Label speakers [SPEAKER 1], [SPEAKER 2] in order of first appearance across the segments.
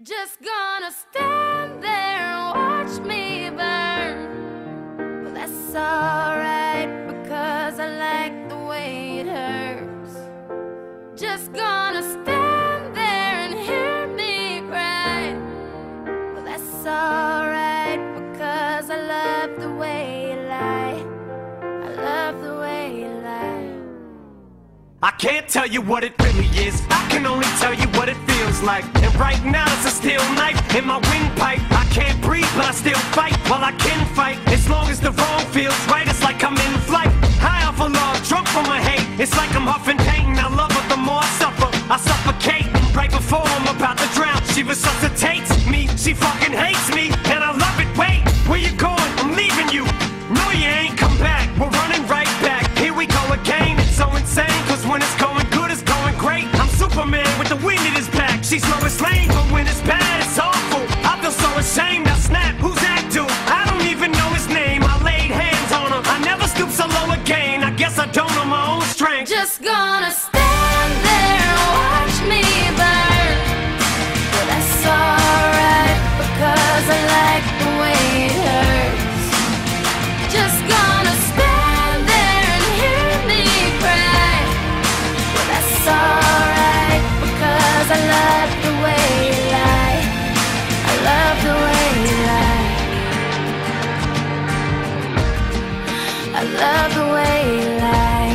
[SPEAKER 1] Just gonna stand there and watch me burn. Well, that's alright because I like the way it hurts. Just gonna stand there and hear me cry. Well, that's alright because I love the way you lie. I love the way you lie.
[SPEAKER 2] I can't tell you what it really is, I can only tell you what it feels like. And right now it's a steel knife in my windpipe. I can't breathe but I still fight while I can fight. As long as the wrong feels right, it's like I'm in flight. High off of love, drunk from my hate. It's like I'm huffing pain, I love her the more I suffer. I suffocate right before I'm about to drown. She resuscitates me, she fucking hates me, and I love it. Wait, where you going? I'm leaving you. No, you ain't come back, we're running right back. Here we go again, it's so insane. Cause when it's going good, it's going great. I'm Superman with the wind in his back. She's Lois Lane, but when it's bad, it's awful. I feel so ashamed, I snap, who's that dude? I don't even know his name, I laid hands on him. I never stoop so low again, I guess I don't know my own strength.
[SPEAKER 1] Just gonna stand there and watch me burn. Well, that's alright because I like the way it hurts. Just gonna stand there and hear me cry. Well, that's alright because I love the way you lie. I love the way you lie. I love the way you lie.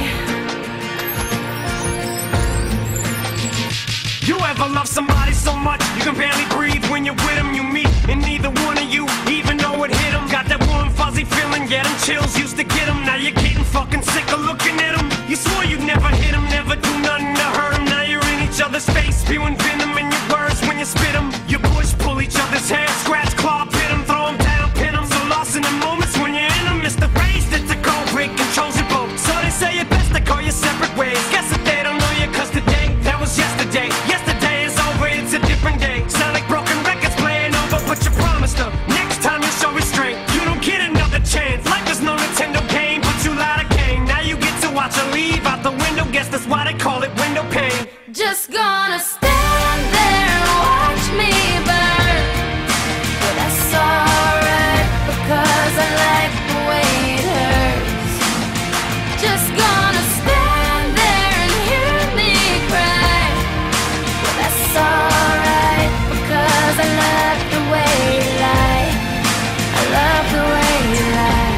[SPEAKER 2] You ever love somebody so much you can barely breathe when you're with them? You meet and neither one of you even know it hit them. Got that warm fuzzy feeling, yeah, them chills used to get them. Now you're getting fucking sick of looking at them. You swore you'd never hit them, never do nothing to hurt them. Now you're in each other's face, spewing venom in your words when you spit them. You push, pull each other's hair, scratch, claw, pit them, throw them down, pin them. So lost in the moments when you're in them, it's the race that's a cold break controls your boat. So they say it best to go your separate ways. Guess that they don't know you cause today, that was yesterday. Yesterday is over, it's a different day. Sound like broken records playing over, but you promised her next time you'll show restraint. You don't get another chance, life is no Nintendo game, but you lied again. Now you get to watch her leave out the window, guess that's why they call it window pane.
[SPEAKER 1] Just gonna stand there and watch me burn. Well, that's alright because I like the way it hurts. Just gonna stand there and hear me cry. Well, that's alright because I love the way you lie. I love the way you lie.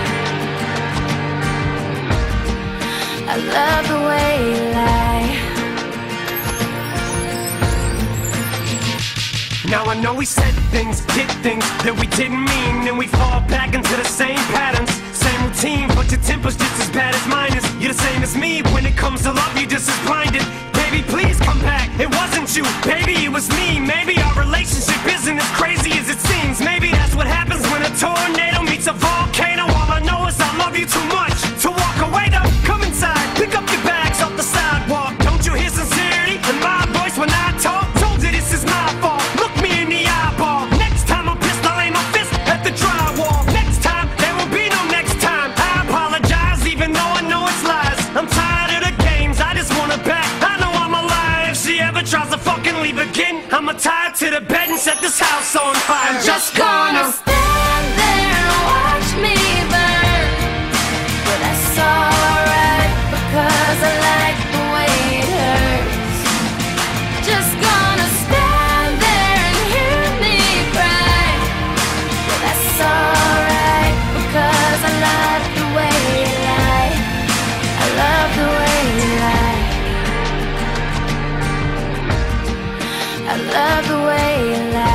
[SPEAKER 1] I love the way you lie.
[SPEAKER 2] Now I know we said things, did things that we didn't mean, and we fall back into the same patterns, same routine, but your temper's just as bad as mine is. You're the same as me, when it comes to love you're just as blinded. Baby, please come back, it wasn't you, baby, it was me. Maybe our relationship isn't as crazy as it seems. Maybe that's what happens when a tornado meets a volcano. All I know is I love you too much to walk away though. Come inside, pick up your bags off the sidewalk. Don't you hear sincerity in my voice when I talk? Told you this is my fault, look me in the eyeball. Next time I'm pissed, I'll aim my fist at the drywall. Next time, there will be no next time. I apologize even though I know it's lies. I'm tired of the games, I just want her back. I know I'm alive, if she ever tries to fucking leave again, I'ma tie her to the bed and set this house on fire. I'm just gonna
[SPEAKER 1] stand there and watch me burn. Well, that's alright because I like the way it hurts. Just gonna stand there and hear me cry. Well, that's alright because I love the way you lie. I love the way you lie. I love the way you lie.